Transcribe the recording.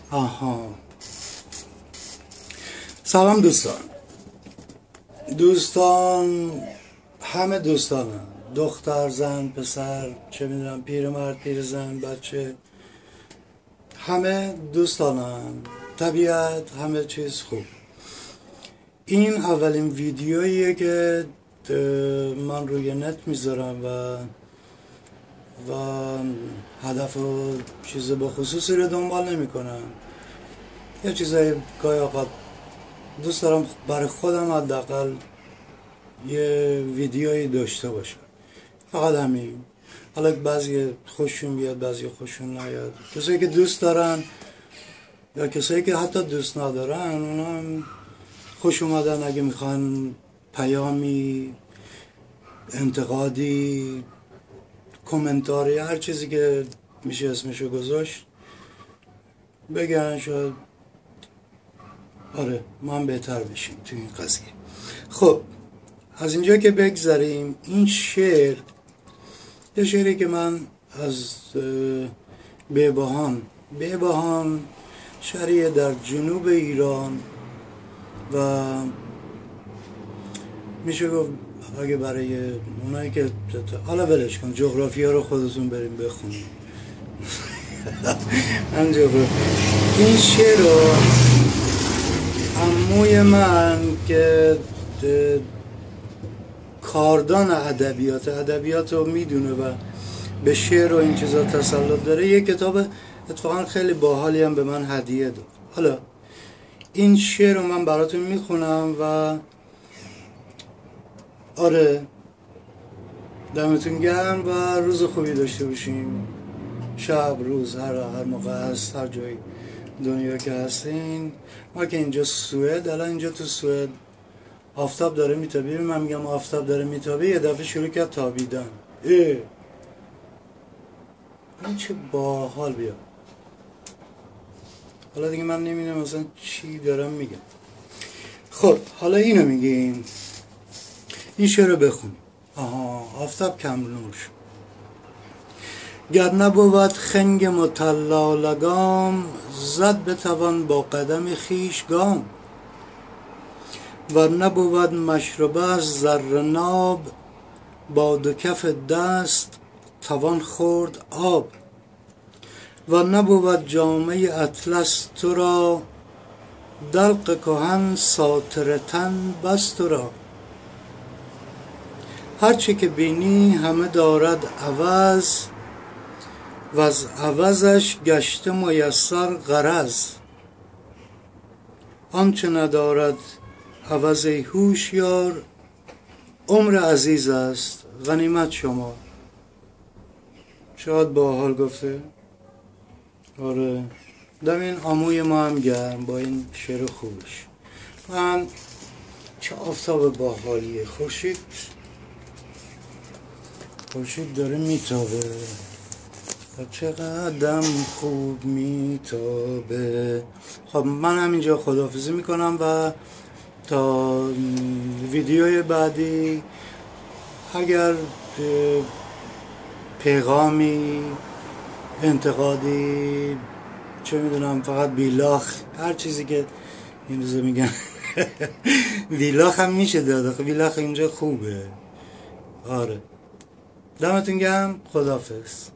آها، سلام دوستان، همه دوستانم، دختر، زن، پسر، چه میدونم، پیرمرد، پیرزن، بچه، همه دوستانم، طبیعت، همه چیز خوب. این اولین ویدیوییه که من روی نت میذارم و هدف و چیز به خصوصی رو دنبال نمی کنم. یه چیزای گاهی اوقات دوست دارم برای خودم حداقل یه ویدیویی داشته باشم، فقط همین. حالا بعضی خوششون بیاد، بعضی خوششون نیاد. کسایی که دوست دارن یا کسایی که حتی دوست ندارن، اونا هم خوش اومدن. اگه میخوان پیامی، انتقادی، کامنتاری، هر چیزی که میشه اسمشو گذاشت بگن، شاید آره ما هم بهتر بشیم تو این قضیه. خب از اینجا که بگذاریم، این شعر یه شعری که من از بیبهان شهریه در جنوب ایران و میشه گفت اگه برای اونایی که حالا ولش کن، جغرافیا رو خودتون بریم بخونیم. این شعر رو عموی من که کاردان ادبیات رو میدونه و به شعر و این چیزا تسلط داره، یه کتاب اتفاقا خیلی باحالی هم به من هدیه داد. حالا این شعر رو من براتون میخونم و آره دمتون گرم و روز خوبی داشته باشیم. شب، روز، هر موقع هست، هر جای دنیا که هستین. ما که اینجا سوئد، الان اینجا تو سوئد آفتاب داره میتابه. من میگم آفتاب داره میتابه، یه دفعه شروع کرد تابیدن. این چه باحال. بیا حالا دیگه من نمیدونم مثلا چی دارم میگم. خب حالا اینو میگیم، این شعر رو بخونیم. آفتاب کم نور شد. گر نبود خنگ مطلا لگام، زد بتوان با قدم خویش گام. ور نبود مشربه از زر ناب، با دو کف دست توان خورد آب. ور نبود جامه اطلس تو را، دلق کهن ساتر تن بس تو را. هرچه که بینی همه دارد عوض، وز عوضش گشته میسر غرض. آنچه ندارد عوض ای هوشیار، عمر عزیز است غنیمت شما. شاید باحال گفته. آره دم این عموی ما هم گرم با این شعر خوبش. من چه آفتاب باحالیه. خورشید داره میتابه، چقدر خوب میتابه. خب من همینجا خداحافظی میکنم و تا ویدیوی بعدی، اگر پیغامی، انتقادی، چه میدونم، فقط بیلاخ، هر چیزی که این روزا میگن بیلاخ هم میشه داد. بیلاخ اینجا خوبه. آره دمتون گرم. خداحافظ.